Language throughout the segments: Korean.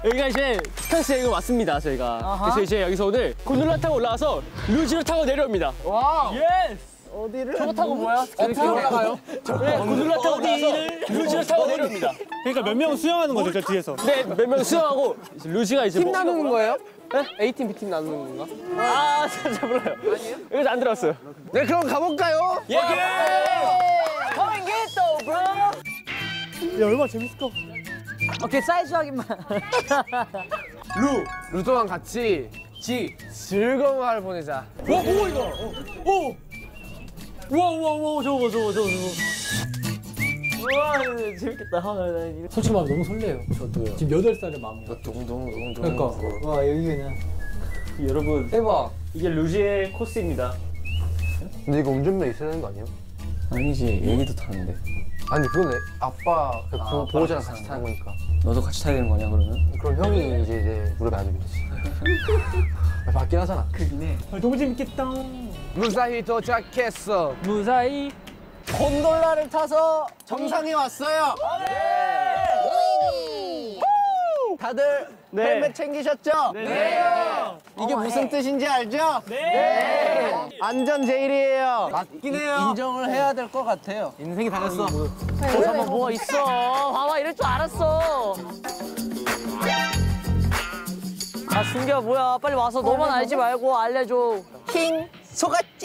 여기가 이제 스캉스 여행 왔습니다, 저희가. 그래서 이제 여기서 오늘 곤돌라 타고 올라와서 루지를 타고 내려옵니다. 와우. 예스! 어디를? 저거 타고 뭐야? 어떻게 올라가요? 네, 곤돌라 타고 올라와서 루지를 타고 내려옵니다. 그러니까 몇 명 수영하는 거죠, 저 뒤에서. 네, 몇 명 수영하고 루지가 이제 팀 나누는 거예요? 네? A팀, B팀 나누는 건가? 아, 잘 몰라요. 아니요? 여기서 안 들었어요. 네, 그럼 가볼까요? 예! Come and get though, bro! 야, 얼마나 재밌을까? 오케이, 사이즈 확인만. 루도랑 같이 즐거운 하루 보내자. 와, 뭐 이거? 오! 우와, 저거. 우와, 재밌겠다. 솔직히 말하면 너무 설레요. 저도요. 지금 8살의 마음이야. 동동동동. 그러니까. 와, 여기 그냥. 여러분, 대박. 이게 루지의 코스입니다. 근데 이거 운전면 있어야 되는 거 아니에요? 아니지, 얘기도 타는데. 아니 그거는 아빠 그 보호자랑 같이 타는 거니까. 너도 같이 타야 되는 거냐, 그러면? 그럼 형이 이제 내 무릎에 앉으면지. 맞긴 하잖아. 아, 너무 재밌겠다. 무사히 도착했어. 무사히. 곤돌라를 타서 정상에 왔어요. 다들 헬멧 챙기셨죠? 네. 이게 무슨 뜻인지 알죠? 네. 안전 제일이에요. 맞긴 해요. 인정을 해야 될 것 같아요. 인생이 달렸어. 잠깐만, 뭐가 있어. 봐봐, 이럴 줄 알았어. 아, 준기야, 뭐야. 빨리 와서 너만 알지 말고 알려줘. 킹 소갓찡.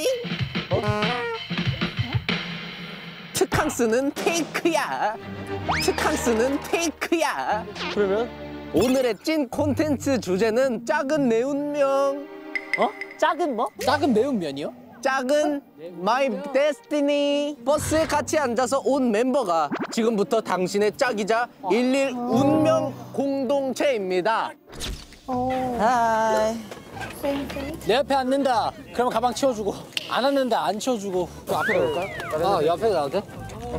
트캉스는 페이크야. 트캉스는 페이크야. 그러면? 오늘의 찐 콘텐츠 주제는 작은 내 운명. 어? 작은 뭐? 작은 매운면이요? 작은 마이 데스티니. 버스에 같이 앉아서 온 멤버가 지금부터 당신의 짝이자 일일 운명 공동체입니다. 하이. 내 옆에 앉는다. 그러면 가방 치워주고. 안 앉는다. 안 치워주고. 그 앞에 갈까? 옆에 가도 돼?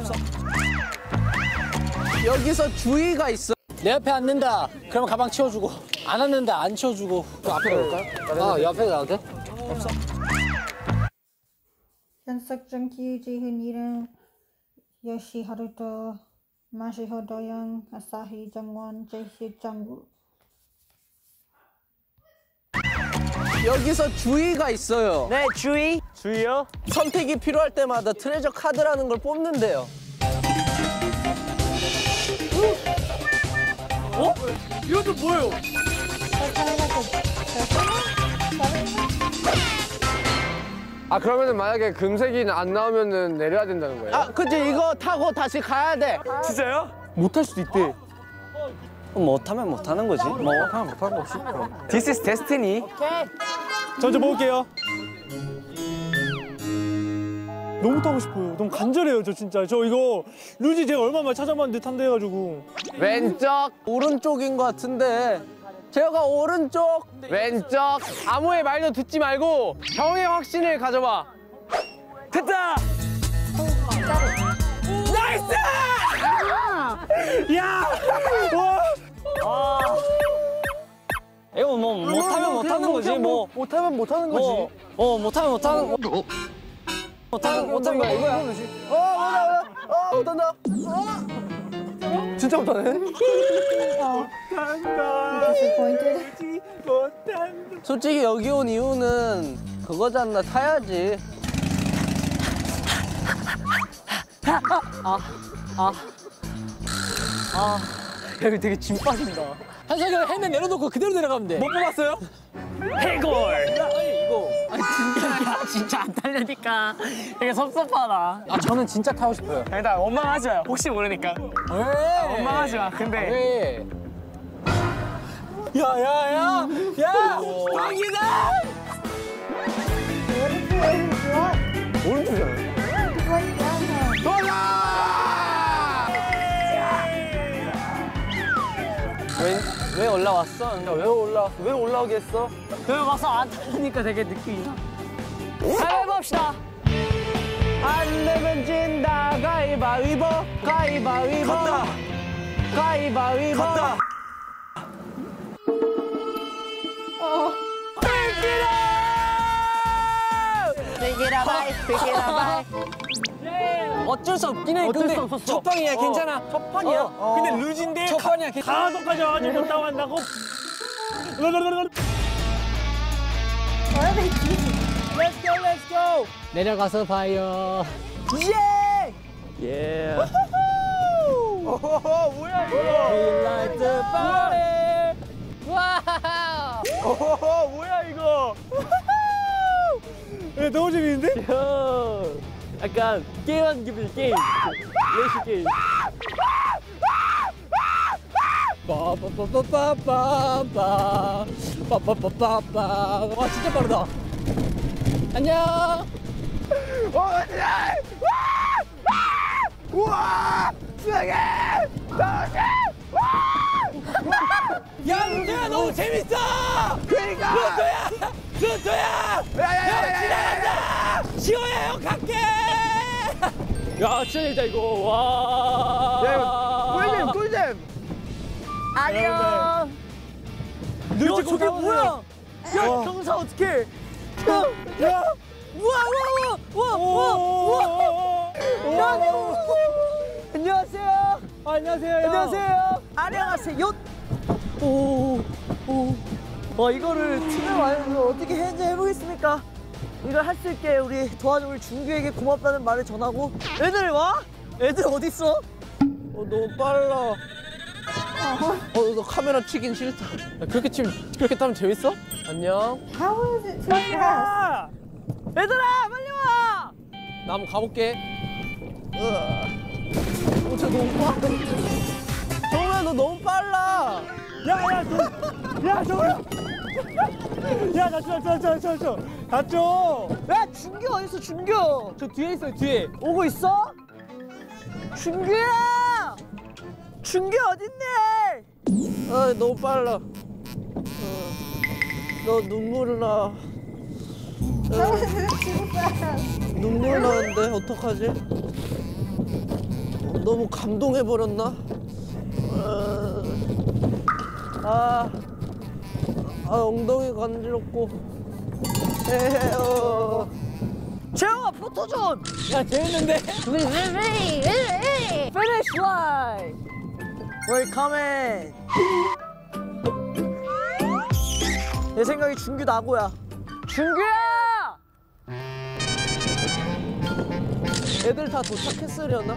여기서 주의가 있어. 내 옆에 앉는다. 그러면 가방 치워주고. 안 앉는다. 안 치워주고. 그 앞에 갈까? 옆에 가도 돼? 연석정 기우지훈이랑 요시하루도 마시호도영 아사히 정원 제시 정구. 여기서 주의가 있어요. 네, 주의. 주의요? 선택이 필요할 때마다 트레저 카드라는 걸 뽑는데요. 어? 이것도 뭐예요? 아 그러면은 만약에 금색이 안 나오면은 내려야 된다는 거예요? 아, 그치. 이거 타고 다시 가야 돼. 진짜요? 못할 수도 있대. 못하면 못하는 거지. 뭐. 하면 못하는 거 없이. 그럼. This is destiny. 저 먼저 먹을게요. 너무 타고 싶어요. 너무 간절해요, 저 진짜. 저 이거 루지 제가 얼마나 찾아봤는데 탄다 해가지고. 왼쪽, 오른쪽인 것 같은데. 제가 오른쪽, 왼쪽. 아무의 말도 듣지 말고 형의 확신을 가져봐. 됐다! 나이스! 야! 와! 이거 뭐 못하면 못하는 거지 뭐. 못하면 못하는 거지. 못하면 못하는 거. 못하는 거야 이거야. 못한다. 진짜 못하네. Disappointed. 솔직히 여기 온 이유는 그거잖아. 타야지. 여기 되게 짐 빠진다. 한석이 형 헬멧 내려놓고 그대로 내려가면 돼. 못 뽑았어요? 해골! 이거. 진짜 안 달려니까 되게 섭섭하다. 저는 진짜 타고 싶어요. 일단 원망하지 마요. 혹시 모르니까. 왜? 원망하지 마. 근데. 왜? 야! 방이다! 왜 올라왔어? 왜 올라오겠어? 여기 와서 안 타려니까 되게 느낌이. 가위바위보합시다. 안 내면 진다. 가위바위보. 가위바위보. 갔다. 가위바위보. 갔다. Pick it up, pick it up. 어쩔 수 없긴 해. 근데 첫 방이야, 괜찮아. 첫 판이야? 근데 루즈인데 첫 방이야. 강화도까지 와가지고 못 나간다고? Let's go, let's go. 내려가서 봐요. 예! 예. 오호호, 뭐야 이거? We like the party. 와우. 오호호, 뭐야 이거? 야, 너무 재밌는데? 약간 게임하는 기분이 게임. 레이싱 게임. 빠빠빠빠빠빠 빠빠빠빠빠. 와 진짜 빠르다. 안녕. 우와! 세게! 야 루토야 너무 재밌어. 그러니까! 루토야. 야야야야야! 지나간다. 지호야 형 갈게. 야, 진짜 재밌다 이거. 와. 야 이거 꿀잼 꿀잼! 안녕. 눈치 저게 뭐야? 야, 경사 어떡해? 야, 우와. 안녕하세요. 안녕하세요. 안녕하세요. 안녕하세요. 와, 이거를 팀을 와서 어떻게 했는지 해보겠습니까? 이걸 할 수 있게 우리 도와준 우리 준규에게 고맙다는 말을 전하고. 애들 와? 애들 어딨어? 너무 빨라. 너 카메라 치긴 싫다. 야, 그렇게 타면 재밌어? 안녕. How is it so fast? 얘들아, 빨리 와! 나 한번 가볼게. 저 너무 빠. 정우야 너 너무 빨라. 야, 저거야. 야, 나 줘. 다 줘. 야, 준규 어딨어, 준규? 저 뒤에 있어요 뒤에. 오고 있어? 준규야! 준규 어딨네? 아 너무 빨라. 너 눈물 나. How is it so fast? 눈물 나는데 어떡하지? 너무 감동해 버렸나? 엉덩이 간지럽고. 재영아, 포토존! 야 재밌는데. Finish line! We're coming! 내 생각에 준규 나고야. 준규야! 애들 다 도착했으려나?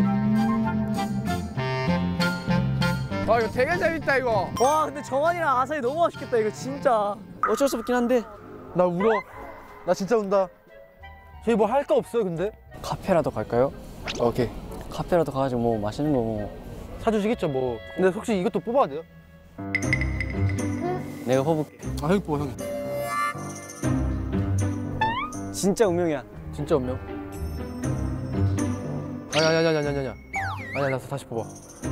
아 이거 되게 재밌다 이거. 와, 근데 정환이랑 아사히 너무 맛있겠다, 이거 진짜. 어쩔 수 없긴 한데. 나 울어. 나 진짜 운다. 저희 뭐 할 거 없어요, 근데? 카페라도 갈까요? 오케이. 카페라도 가가지고 뭐 맛있는 거 뭐. 사주시겠죠, 뭐. 근데 혹시 이것도 뽑아야 돼요? 내가 뽑을게. 아, 형이 뽑아, 형이. 진짜 운명이야. 진짜 운명. 아니야. 아니야, 나 다시 뽑아.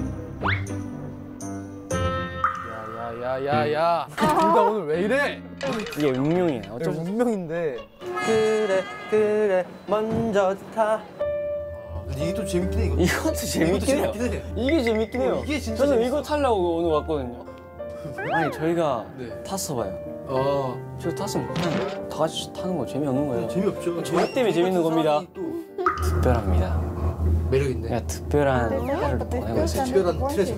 야야야야야. 둘다 오늘 왜 이래? 이게 운명이야. 어쩔 수 없어. 운명인데. 그래 먼저 타. 이게 또 재밌긴 해, 이거. 이것도 재밌긴 해요. 이게 재밌긴 해요. 이게 진짜 저는 재밌어. 이거 타려고 오늘 왔거든요. 아니 저희가 네. 탔어 봐요. 아, 저희 탔으면 그냥 다 같이 타는 거 재미없는 거예요. 재미없죠. 저희 때문에 재밌는 겁니다. 특별합니다. 매력 있네. 그냥 특별한 하루를 보내고 있어요. 특별한 트레저.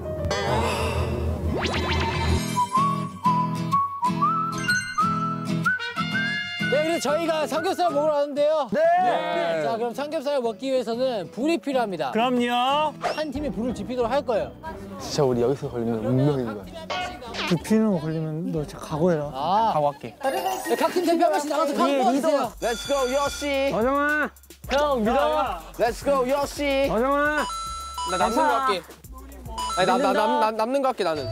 네, 그래서 저희가 삼겹살 먹으러 왔는데요. 네. 자, 그럼 삼겹살을 먹기 위해서는 불이 필요합니다. 그럼요. 한 팀이 불을 지피도록 할 거예요. 진짜 우리 여기서 걸리면 운명인 거야. 비피는 거 걸리면 너 진짜 각오해라. 아, 가고 할게. 네, 각팀 대표 한 번씩 나가서 각오 해주세요. Let's go 요시. 어정아. 형 믿어. Let's go 요시. 어정아. 나 남는 거 할게. 아니 남는 거 할게 나는.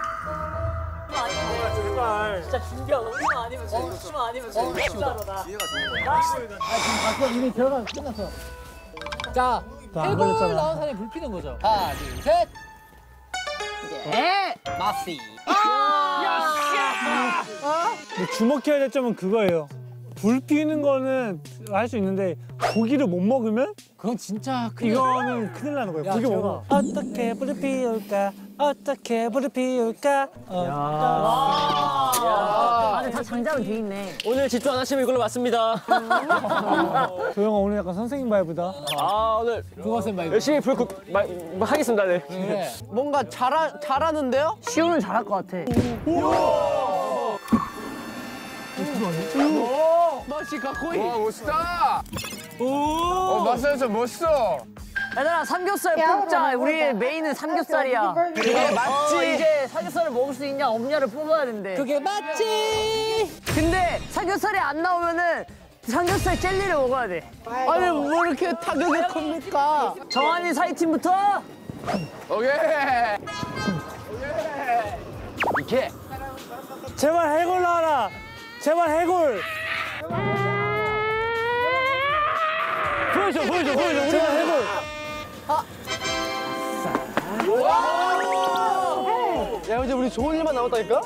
진짜 준규야, 너무만 아니면 돼. 너무만 아니면 돼. 진짜로 나. 박수 이미 들어가 끝났어. 자, 안 1분 걸렸잖아. 나온 사람이 불 피는 거죠. 하나, 둘, 셋. 네. 마시. 근데 주목해야 될 점은 그거예요. 불 피우는 거는 할 수 있는데 고기를 못 먹으면 그건 진짜 큰일. 이거는 큰일 나는 거예요. 야, 고기 못 재현아. 먹어. 어떻게 불을 피울까? 어떻게 불을 피울까? 아니, 다시 장작은 돼 있네. 오늘 집중 안 하시면 이걸로 맞습니다. 도영아 오늘 약간 선생님 바이브다. 아 오늘 국어쌤 말고. 열심히 하겠습니다. 네. 그래. 뭔가 잘하는데요? 시우는 잘할 것 같아. 맛이 가코이. 와 멋있다. 맛있어 멋있어. 얘들아 삼겹살 뽑자. 우리 메인은 삼겹살이야. 그게 맞지. 이제 삼겹살을 먹을 수 있냐 없냐를 뽑아야 된대. 그게 맞지. 근데 삼겹살이 안 나오면은 삼겹살 젤리를 먹어야 돼. 아니 뭐 이렇게 타격이 큽니까? 정한이 사이팀부터. 오케이. 이렇게. 제발 해골 나와라. 제발 해골. 보여줘. 우리가 해골. 야 이제 우리 좋은 일만 남았다니까?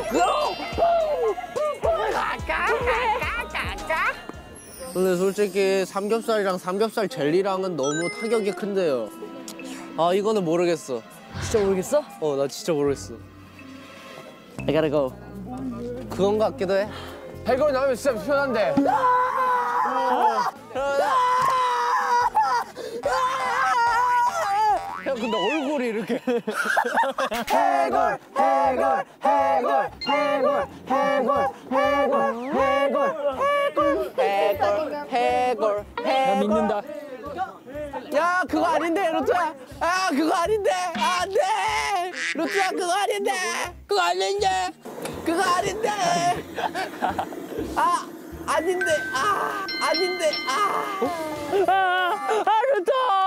근데 솔직히 삼겹살이랑 삼겹살 젤리랑은 너무 타격이 큰데요. 아 이거는 모르겠어. 진짜 모르겠어? 나 진짜 모르겠어. I gotta go. 그건 것 같기도 해. 해골 나오면 진짜 편한데. 형 근데 얼굴이 이렇게. 해골. 나 믿는다. 야 그거 아닌데 루트야. 아 그거 아닌데. 안돼. 루트야 그거 아닌데. 그거 아닌데. 아 아닌데. 아닌데. 루트.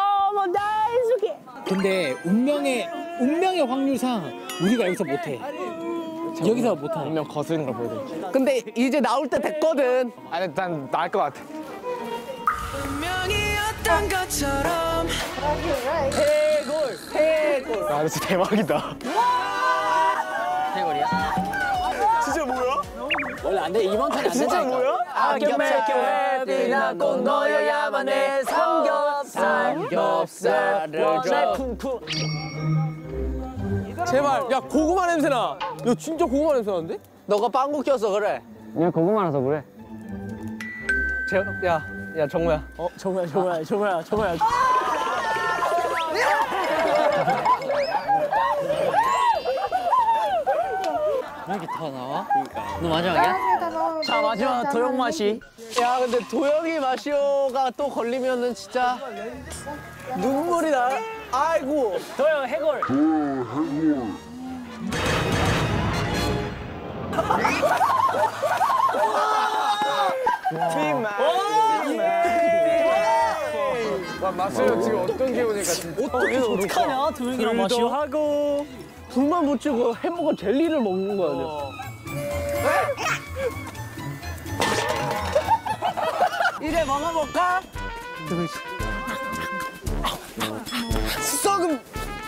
근데 운명의 확률상 우리가 여기서 못해. 여기서 못하는. 분명 거스는 걸 보여드릴게요. 근데 이제 나올 때 됐거든. 아니 난 나을 것 같아. 해골. 아 진짜 대박이다. 원래 안 돼. 이번 턴에 안 된다니까. I can make it happy. 나꼭 너여야만 해. 삼겹살을 줘. 쿵쿵. 제발. 야 고구마 냄새 나. 야 진짜 고구마 냄새 나는데? 너가 빵구 껴서 그래. 그냥 고구마라서 그래. 야 정우야. 정우야. 왜 이렇게 더 나와? 너 마지막이야? 자 마지막 도영 맛이. 야 근데 도영이 마시오가 또 걸리면은 진짜 눈물이 나. 아이고. 도영 해골. 와 마스요 지금 어떤 기분일까 진짜. 어떡하냐 도영이랑 마시오. 하고. 불만 붙이고 햄버거 젤리를 먹는 거 아니야? 이제 먹어볼까? 썩은.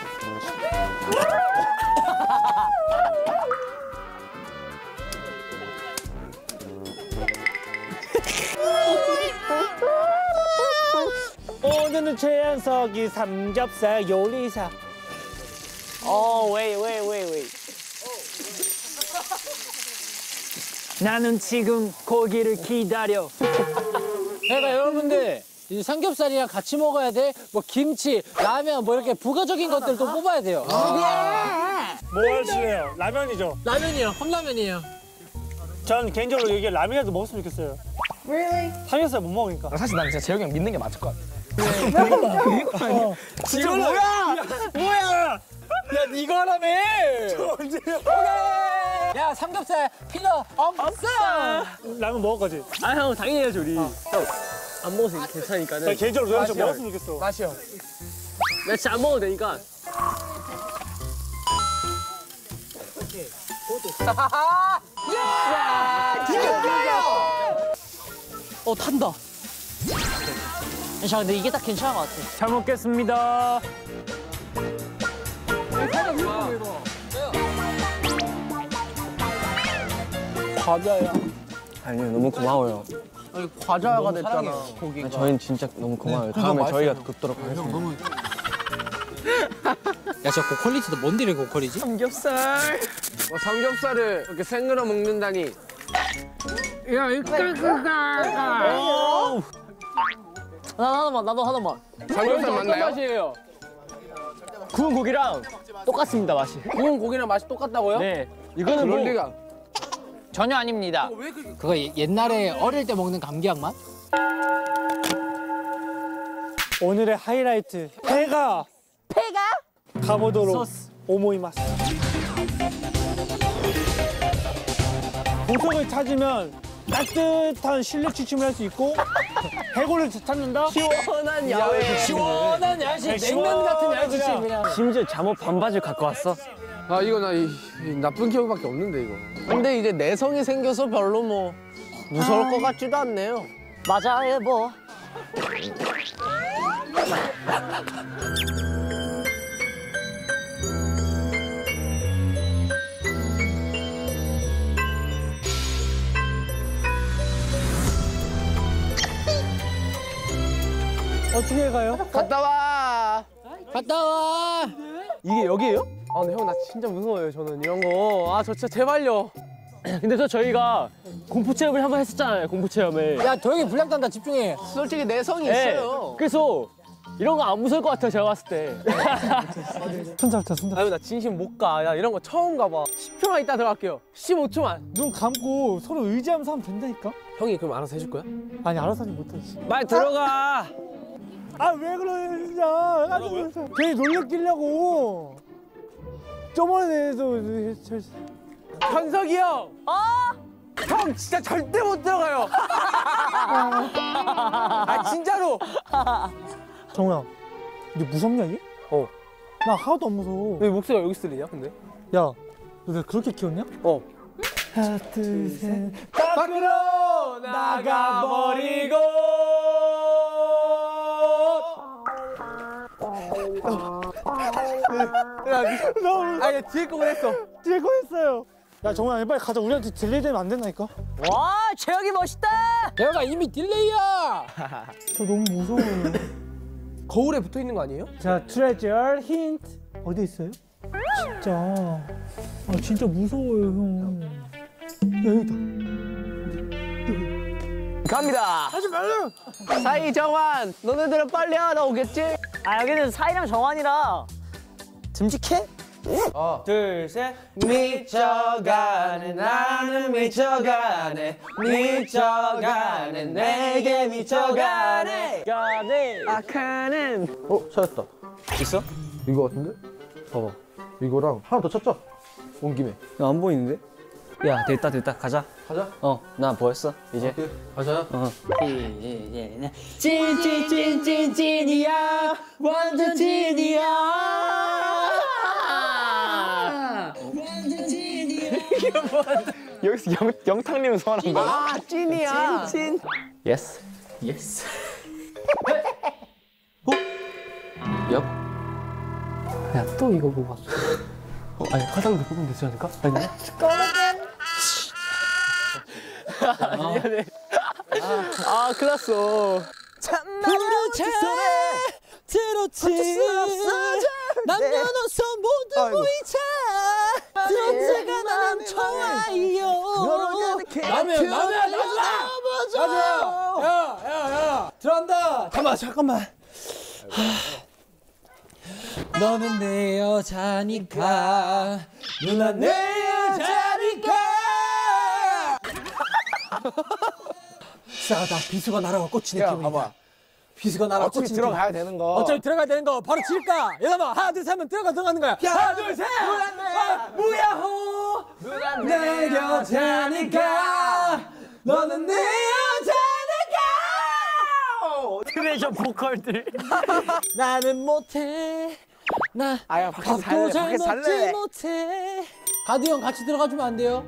오늘은 최연석이 삼겹살 요리사. wait. 나는 지금 고기를 기다려. 그러니까 여러분들 이 삼겹살이랑 같이 먹어야 돼. 뭐 김치, 라면 뭐 이렇게 부가적인 것들도 뽑아야 돼요. 뭐 하실래요? 라면이죠. 라면이요. 컵라면이에요. 전 개인적으로 여기 라면이라도 먹었으면 좋겠어요. Really? 삼겹살 못 먹으니까. 사실 난 진짜 재혁이 형 믿는 게 맞을 것 같아. 진짜 뭐야? 야, 이거 하라며! 야, 삼겹살 필요 없어! 라면 먹을 거지? 아 형 당연히 해야죠 우리. 형 안 먹어서 괜찮으니까는. 나 개인적으로 도영 씨 먹었으면 좋겠어. 마시오. 나 진짜 안 먹어도 되니까. 탄다. 자 근데 이게 딱 괜찮은 것 같아. 잘 먹겠습니다. 과자야. 아니요, 너무 고마워요. 아니 과자가 됐잖아. 고기가. 저희는 진짜 너무 고마워요. 다음에 저희가 굽도록 하겠습니다. 야, 저 고퀄리티도 뭔데 이래 고퀄이지? 삼겹살을 이렇게 생으로 먹는다니. 나도 하나만. 삼겹살 맞나요? 맛이에요. 구운 고기랑 똑같습니다, 맛이. 구운 고기랑 맛이 똑같다고요? 네. 이거는 그럴 뭐 리가. 전혀 아닙니다. 그거 옛날에 어릴 때 먹는 감기약 맛? 오늘의 하이라이트 배가 가보도록 오모이마스. 보석을 찾으면 따뜻한 실내 취침을 할 수 있고 해골을 찾는다? 시원한 야외. 시원한 야식, 냉면 같은 야식이 그냥. 심지어 잠옷 반바지를 갖고 왔어. 아 이거 나 이 나쁜 기억밖에 없는데 이거. 근데 이제 내성이 생겨서 별로 뭐 무서울 것 같지도 않네요. 맞아, 얘 뭐. 어떻게 가요? 갔다 와. 갔다 와. 이게 여기예요? 아, 근데 형 나 진짜 무서워요. 저는 이런 거. 아, 저 진짜 제발요. 근데 또 저희가 공포 체험을 한번 했었잖아요, 공포 체험을. 야, 도영이 분량 딴다. 집중해. 솔직히 내성이 네. 있어요. 그래서 이런 거 안 무서울 것 같아요, 제가 봤을 때. 손잡자, 손잡자. 아유, 나 진심 못 가. 야, 이런 거 처음 가봐. 10초만 있다 들어갈게요. 15초만. 눈 감고 서로 의지하면서 하면 된다니까? 형이 그럼 알아서 해줄 거야? 아니 알아서 하지 못하지. 빨리 들어가. 아 왜 그러냐 진짜. 괜히 놀래키려고. 저번에도 현석이 형! 형 진짜 절대 못 들어가요! 아, 진짜로! 정우야, 너 무섭냐 이게? 나 하나도 안 무서워. 왜 목소리가 여기 들리냐, 근데? 야, 너 내가 그렇게 키웠냐? 하나, 둘, 셋. 밖으로 나가버리고! 아니, 뒤에 거만 했어. 뒤에 거 했어요. 야, 정우야, 빨리 가자. 우리한테 딜레이 되면 안 된다니까? 와, 재혁이 멋있다. 재혁아 이미 딜레이야. 저 너무 무서워요. 거울에 붙어 있는 거 아니에요? 자, 트레저 힌트. 어디 있어요? 진짜 무서워요, 형. 야, 여기다. 갑니다. 하지 말라. 사이 정환, 너네들은 빨리 하나 오겠지? 아, 여기는 사이랑 정환이라. 듬직해? 둘, 셋. 미쳐가네, 나는 미쳐가네. 미쳐가네, 내게 미쳐가네. 아카는. 찾았다. 있어? 이거 같은데? 봐봐. 이거랑 하나 더 찾자. 온 김에. 안 보이는데? 야, 됐다. 가자. 가자. 나 보였어. 이제. 오케이. 가자. 찐이야, 완전 찐이야. 여기서 영탁님을 소환한 거야? 아, 찐이야. 찐. 예스. 야, 또 이거 보고 왔어. 아니, 화장도 뽑으면 되지 않을까? 아니야? 미안해. 아, 큰일 났어. 들었지. 남녀노소 모두 모이자. 들었지가 난 좋아요. 라면. 야. 들어간다. 잠깐만. 너는 내 여자니까. 누나 내 여자니까. 싸다. 비수가 날아가 꽂히네. 야, 기분이다. 봐봐. 비수가 날아가 어차피 꽂히네. 들어가야 되는 거. 어차피 들어가야 되는 거 바로 질까? 여러분 하나 둘 셋 하면 들어가는 거야. 하나 둘 셋. 무야호. 내 여자니까. 너는 내 여자니까. 트레저 보컬들. 나는 못해. 나 아야, 밖에 밥도 살래. 잘 밖에 먹지 살래. 못해. 가드 형 같이 들어가주면 안 돼요?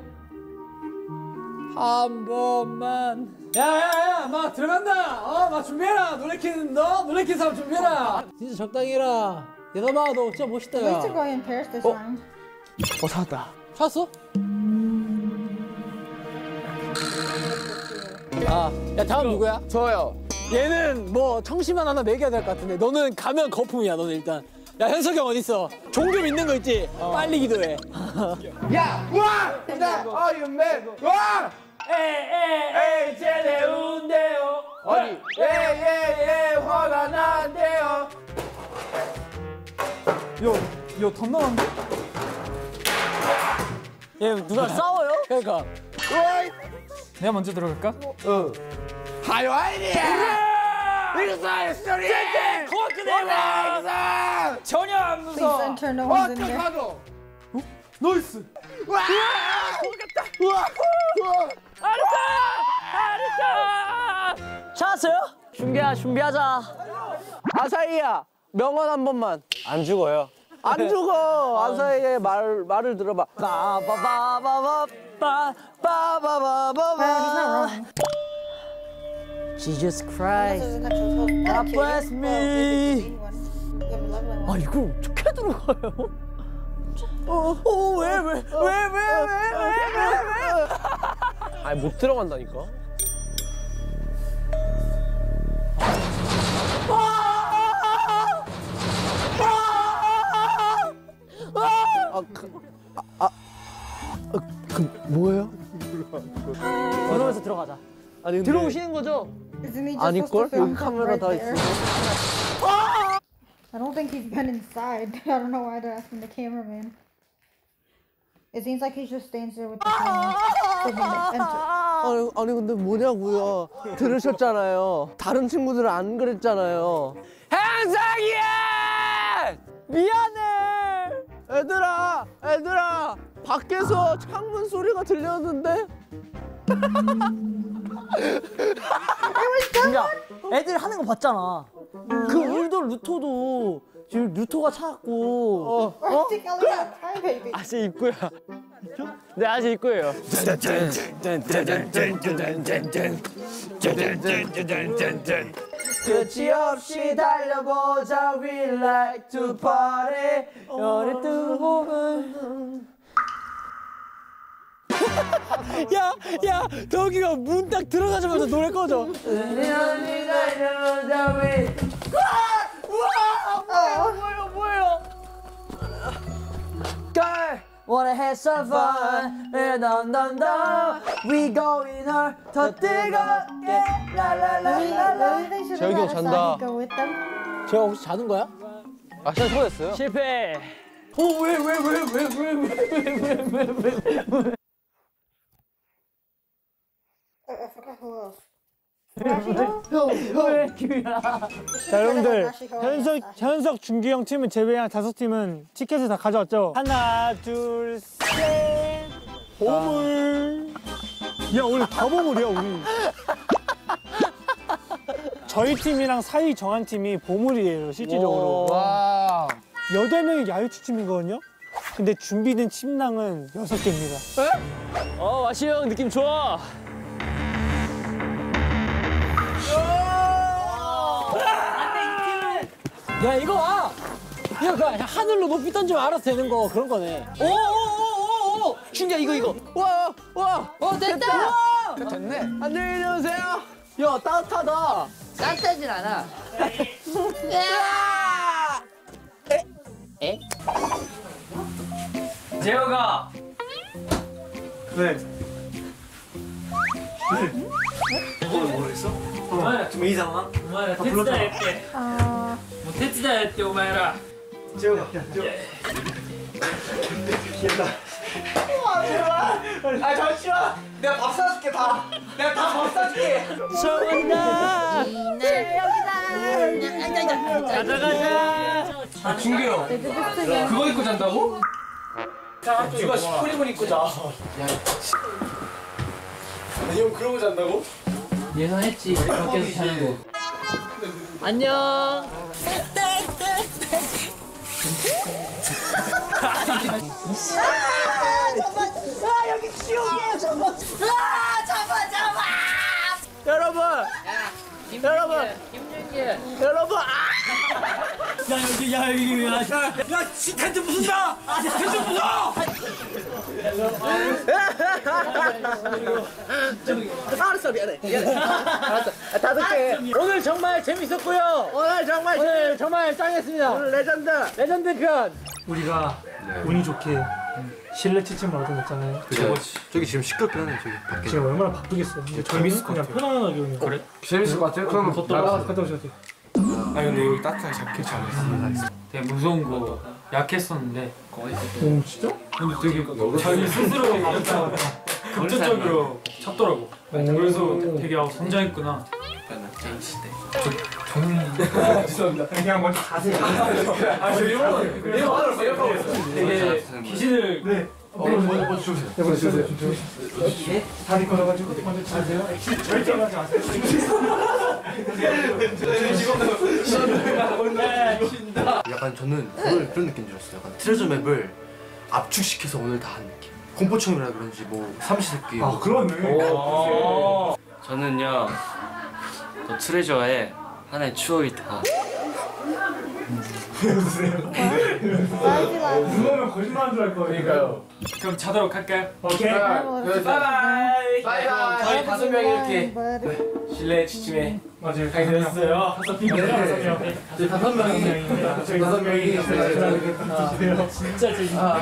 한 번만. 야야야, 막 들어간다. 막 준비해라. 놀래키는 사람 준비해라. 진짜 적당히 해라. 얘들아, 너 진짜 멋있다. We need to 야. go in pairs this round. 찾았다. 찾았어? 야 다음 누구야? 저요. 얘는 뭐 청심환 하나 먹여야 될 것 같은데 너는 가면 거품이야. 너는 일단. 야 현석이 형 어딨어? 종교 믿는 거 있지? 빨리 기도해. 야! 와! 아이언맨! 와! 에이 제대운데요. 아니 예예예 화가 난대요. 야 덧나간데? 얘 누가 싸워요? 그러니까 내가 먼저 들어갈까? 전혀 안 무서워. Please enter no one's in there. 나이스. 찾았어요? 준비하자. 아사히야 명언 한 번만. 안 죽어요. 안 죽어. 아사히의 말을 들어봐. 빠바바바바바바바바. Jesus Christ. God bless me. 아 이걸 어떻게 들어가요? 왜? 아니 못 들어간다니까. 뭐예요? 그러면서 들어가자. 아니 근데 들어오시는 거죠? Isn't he just 아닐걸? supposed to film 여기 from 카메라 right 다 there? 있어. I don't think he's been inside. I don't know why they're asking the cameraman. It seems like he just stands there with the camera. So when they enter. 아니 근데 뭐냐고요. 들으셨잖아요. 다른 친구들은 안 그랬잖아요. 한상이야! 미안해. 얘들아 밖에서 창문 소리가 들렸는데. 야, 애들 하는 거 봤잖아. 그 울던 루토도 지금 루토가 찾았고. Take a look at Cry Baby. 아직 입구야. 네, 아직 입구예요. 끝이 없이 달려보자. We like to party. 열이 뜨고 보면. 야, 덕이가 문 딱 들어가자마자 노래 꺼져. Girl, wanna have some fun. 던던던. We going hard. 더 뜨겁게. 라라라라라. Maybe they should 재혁이 have 형 had 잔다. Asahi go with them. 제가 혹시 자는 거야? 아 시간 초됐어요? 실패. I forgot who else. 자 여러분들 현석 준기 형 팀은 제외한 5팀은 티켓을 다 가져왔죠? 하나 둘 셋. 보물. 야 오늘 다 보물이야 우리. 저희 팀이랑 사이 정한 팀이 보물이에요 실질적으로. 와. 8명이 야유치 팀이거든요? 근데 준비된 침낭은 6개입니다. 와시 형 느낌 좋아. 야, 이거 와. 이거 그 하늘로 높이 던지면 알아서 되는 거 그런 거네. 오오오오오. 준기야 이거. 와. 됐다. 됐네. 안녕히 계세요. 야 따뜻하다. 따뜻하진 않아. 재혁아. 왜? 좀 이 상황? お前ら手伝えって。もう手伝えってお前ら。 재혁아, 야, 재혁아. 귀엽다. 아 잠시만. 내가 밥 사줄게 다. 내가 다 밥 사줄게. 서운다. 가자 가자. 준규 형, They did this together. 그거 입고 잔다고? 누가 스프링을 입고 자. 형 그러고 잔다고? 예상했지. 밖에서 자는 거. 안녕. 여기 지옥이에요 저거. 잡아. 여러분. 텐트 부순다! 텐트 부숴! 알았어 미안해. 알았어. 닫을게. 오늘 정말 재밌었고요. 오늘 정말 짱이었습니다. 오늘 레전드. 레전드 편. 우리가 운이 좋게 실내 치침을 얻어냈잖아요. 저기 지금 시끄럽긴 하네 저기 밖에. 지금 얼마나 바쁘겠어요. 근데 저희는 그냥 편안하게 그냥. 그래? 재밌을 것 같아요? 그럼 갔다 오셔도 돼요. 아니 근데 여기 따뜻하게 자켓 잘 입었어. 되게 무서운 거 약했었는데. 진짜? 근데 되게 자기 스스로 급진적으로 찾더라고. 그래서 되게 성장했구나. 저는 죄송합니다. 그냥 먼저 가세요. 저 이런 되게 귀신을 먼저 주세요. 먼저 주세요. 다리 걸어가지고 먼저 자세요. 절대 하지 마세요. 약간 저는 그런 느낌 들었어요. 약간 트레저 맵을 압축시켜서 오늘 다 한 느낌. 공포청이라 그런지 뭐 삼시세끼. 아 그러네. 저는요 그 트레저에 하나의 추억이 다. 그거면 거짓말한 줄 알 거예요. 그럼 자도록 할까요? 오케이. 바이바이. 저희 5명이 이렇게 실내 지침에 맞아요. 됐어요. 5명. 저희 5명이 저희 5명이 진짜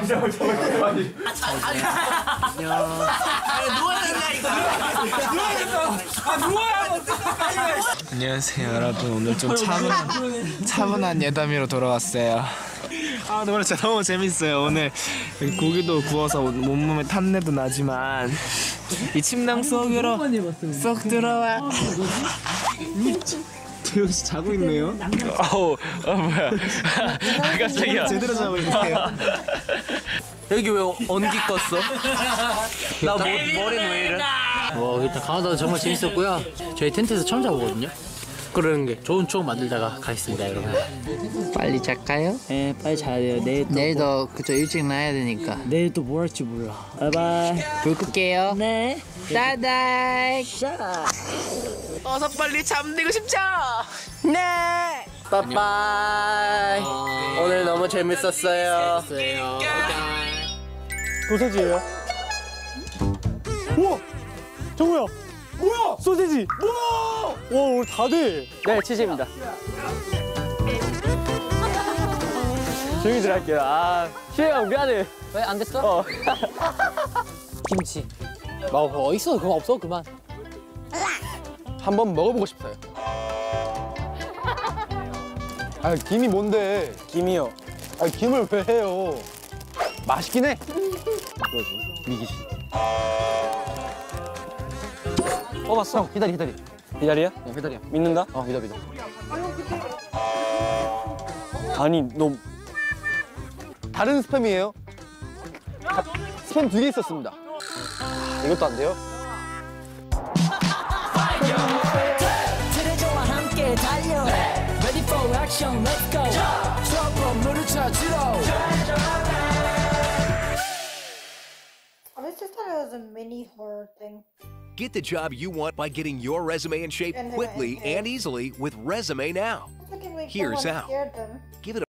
안녕하세요 여러분. 오늘 좀 차분한 예담이로 돌아왔어요. 아 노래 진짜 너무 재밌어요. 오늘 여기 고기도 구워서 온몸에 탄내도 나지만 이 침낭 속으로 쏙 들어와. 재영 씨 자고 있네요. 어우 뭐야. 깜짝이야. 제대로 자고 있네요. 여기 왜 언기 껐어? 나 머리는 왜 이래? 일단 강화도 정말 재밌었고요. 저희 텐트에서 처음 자보거든요. 그러는 게 좋은 추억 만들다가 가겠습니다, 여러분. 빨리 잘까요? 네, 빨리 자야 돼요. 내일도 그저 일찍 나야 되니까. 내일 또 뭐 할지 몰라. 바이바이. 불 끌게요. 네. 따다이. 어서 빨리 잠들고 싶죠? 네. 빠빠이. 오늘 너무 재밌었어요. 소세지예요. 우와! 저 뭐야? 뭐야? 소세지. 우와! 와 오늘 다 돼. 네, 치즈입니다. 조용히 들어갈게요. 시혜 형 미안해. 왜 안 됐어? 김치. 있어. 그만 없어. 그만. 한번 먹어보고 싶어요. 김이 뭔데? 김이요. 김을 왜 해요? 맛있긴 해. 뽑았어. 형, 기다려. 기다려? 네, 기다려. 믿는다? 믿어. 아니, 너 다른 스팸이에요? 스팸 2개 있었습니다. 이것도 안 돼요? 트레저와 함께 달려. Ready for action, let's go. 트러블 찾으러. I just thought it was a mini horror thing. Get the job you want by getting your resume in shape quickly and easily with Resume Now. Looking like Here's someone how. scared them. Give it a